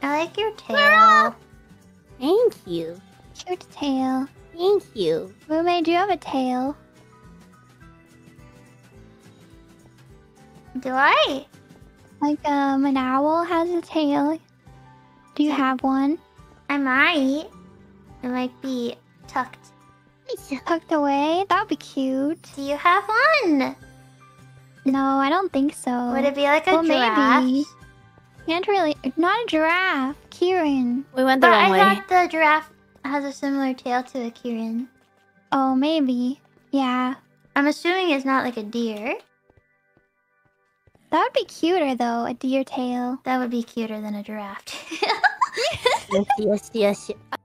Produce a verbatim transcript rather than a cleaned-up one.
I like your tail. Thank you. Cute tail. Thank you. Mumei, do you have a tail? Do I? Like um, an owl has a tail. Do you have one? I might. It might be tucked. Tucked away? That would be cute. Do you have one? No, I don't think so. Would it be like a well, giraffe? Maybe. Can't really. Not a giraffe. Kieran. We went the But wrong I way. thought the giraffe has a similar tail to a Kirin. Oh, maybe. Yeah. I'm assuming it's not like a deer. That would be cuter though, a deer tail. That would be cuter than a giraffe. Yes, yes, yes.